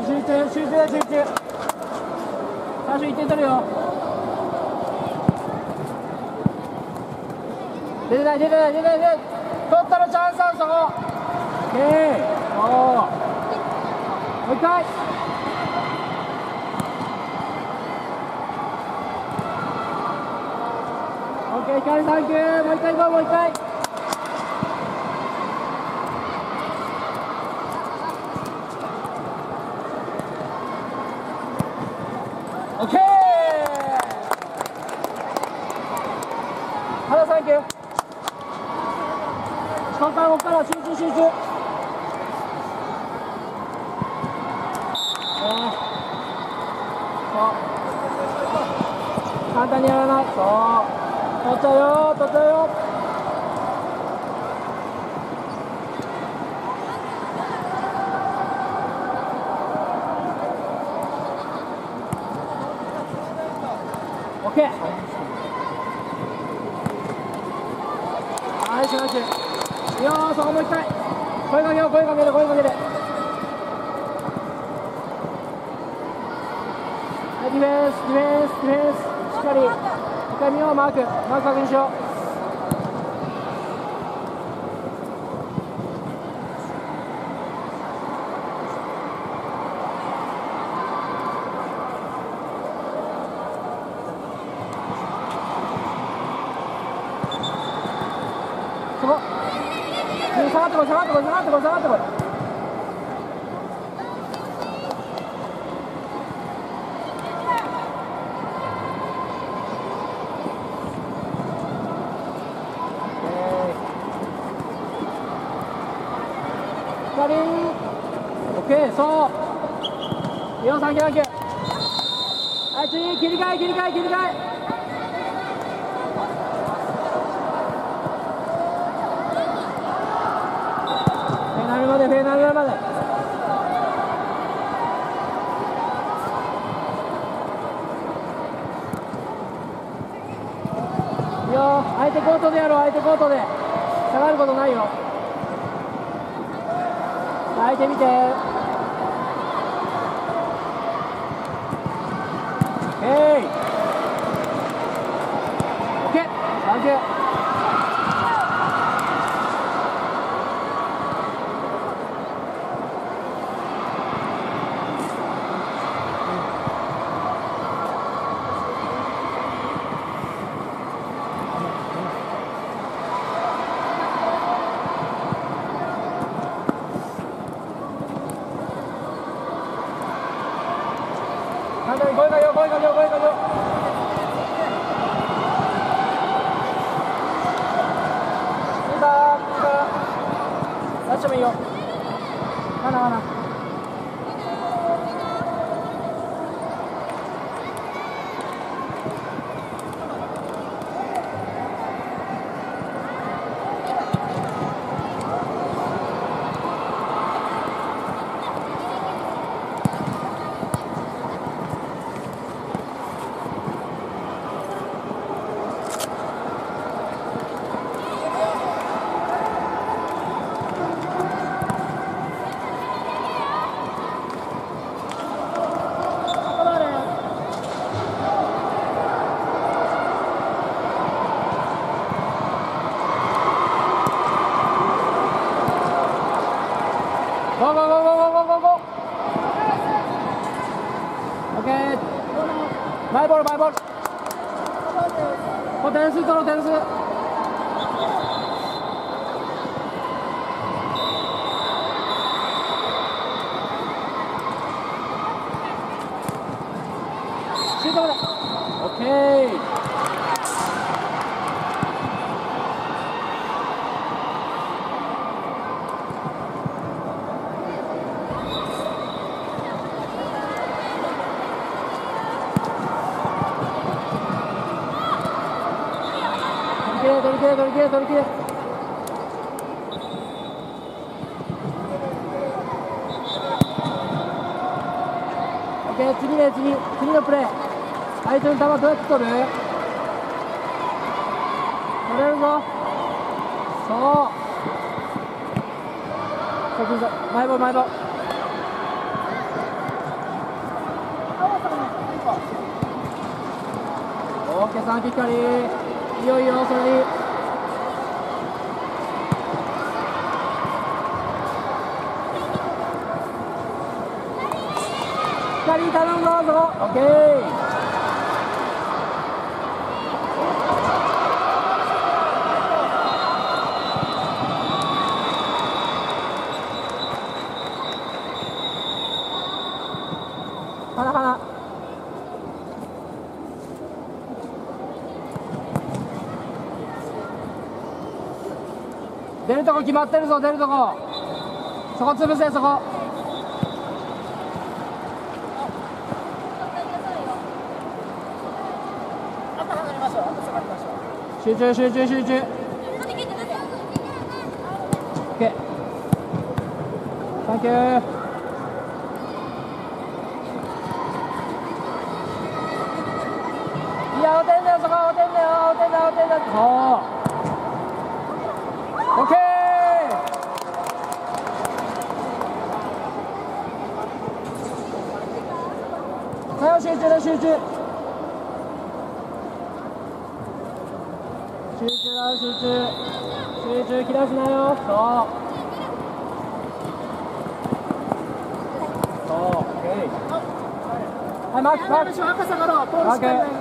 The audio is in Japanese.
集中集中集中。最初1点取るよ。出てない出てない出てない出てない。取ったらチャンスあるぞ。オッケー。もう一回。オッケー、光サンキュー。もう一回行こう、もう一回。オッケー。原サンキュー。ここから集中集中。簡単にやらない。そう取っちゃうよ取っちゃうよ。オッケー。ナイスナイス。いいよー、そこもう一回声かけよう、声かける声かける。ディフェンスディフェンスディフェンス。しっかり一回見よう。マーク確認しよう。そこ下がってこい下がってこい下がってこい下がってこい。オッケー、そういいよ、サンキューサンキュー。はい、次切り替え切り替え切り替え。フェナルまでフェナルまで。いいよ、相手コートでやろう。相手コートで下がることないよ。相手見て。オッケー。オッケー。サンキュー。声かけよう声かけよう声かけよう。いいかいいか出してもいいよ。かなかな。ゴーゴーゴーゴーゴーゴーゴー。オッケー。マイボールマイボール。もう点数取ろう点数。シュートまで。オッケー。取り切れ取り切れ取り切れ。オッケー、次ね次のプレー。相手の球どうやって取る？取れるぞ。そうマイボールマイボール。 決算機光、いよいよそれに光頼むぞ、そこ。オッケー。花出るとこ決まってるぞ、出るとこ。そこ潰せ、そこ。集中集中集中。オッケー。サンキュー。いや、おてんだよ、そこ、おてんだよ、おてんだよ、おてんだよ。そう。オッケー。はい、集中だ、集中。集中だ、集中。集中、切らすなよ。そう。そう、オッケー。はい、マーク、マーク。赤下がろう、ポールしっかり。